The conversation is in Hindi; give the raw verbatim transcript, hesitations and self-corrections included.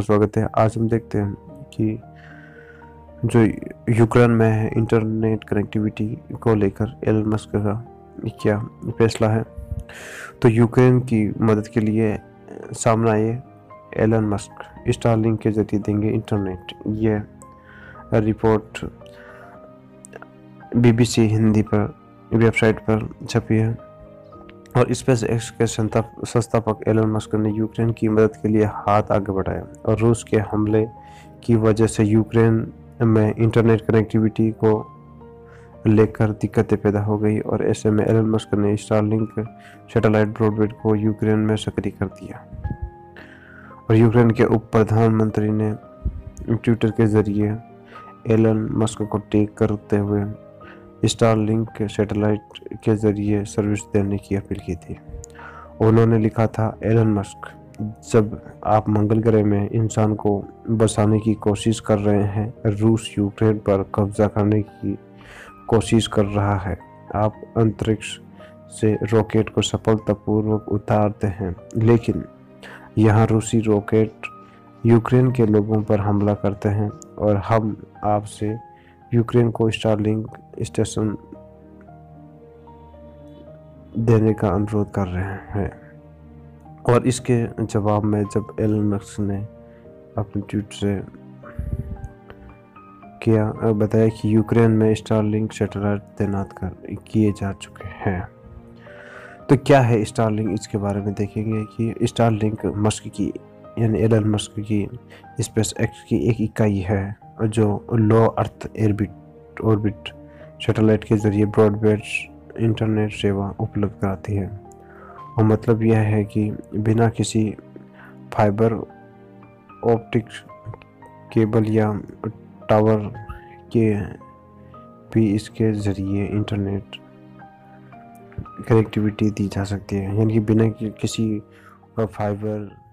स्वागत है। आज हम देखते हैं कि जो यूक्रेन में है इंटरनेट कनेक्टिविटी को लेकर एलन मस्क का क्या फैसला है। तो यूक्रेन की मदद के लिए सामने आए एलन मस्क स्टारलिंक के जरिए देंगे इंटरनेट। ये रिपोर्ट बीबीसी हिंदी पर वेबसाइट पर छपी है और स्पेस एक्स के संस्थापक एलन मस्क ने यूक्रेन की मदद के लिए हाथ आगे बढ़ाया और रूस के हमले की वजह से यूक्रेन में इंटरनेट कनेक्टिविटी को लेकर दिक्कतें पैदा हो गई और ऐसे में एलन मस्क ने स्टारलिंक सैटेलाइट ब्रॉडबैंड को यूक्रेन में सक्रिय कर दिया। और यूक्रेन के उप प्रधानमंत्री ने ट्विटर के जरिए एलन मस्क को टैग करते हुए स्टारलिंक सैटेलाइट के जरिए सर्विस देने की अपील की थी। उन्होंने लिखा था, एलन मस्क, जब आप मंगल ग्रह में इंसान को बसाने की कोशिश कर रहे हैं, रूस यूक्रेन पर कब्जा करने की कोशिश कर रहा है। आप अंतरिक्ष से रॉकेट को सफलतापूर्वक उतारते हैं, लेकिन यहाँ रूसी रॉकेट यूक्रेन के लोगों पर हमला करते हैं और हम आपसे यूक्रेन को स्टारलिंक स्टेशन देने का अनुरोध कर रहे हैं। और इसके जवाब में जब एलन मस्क ने अपने ट्वीट से किया बताया कि यूक्रेन में स्टारलिंक सैटेलाइट तैनात कर किए जा चुके हैं। तो क्या है स्टारलिंक, इसके बारे में देखेंगे कि स्टारलिंक मस्क की यानी एलन मस्क की स्पेस एक्स की एक इकाई है जो लो अर्थ एयरबिट ऑर्बिट सैटेलाइट के जरिए ब्रॉडबैंड इंटरनेट सेवा उपलब्ध कराती है। और मतलब यह है कि बिना किसी फाइबर ऑप्टिक केबल या टावर के भी इसके ज़रिए इंटरनेट कनेक्टिविटी दी जा सकती है, यानी कि बिना किसी फाइबर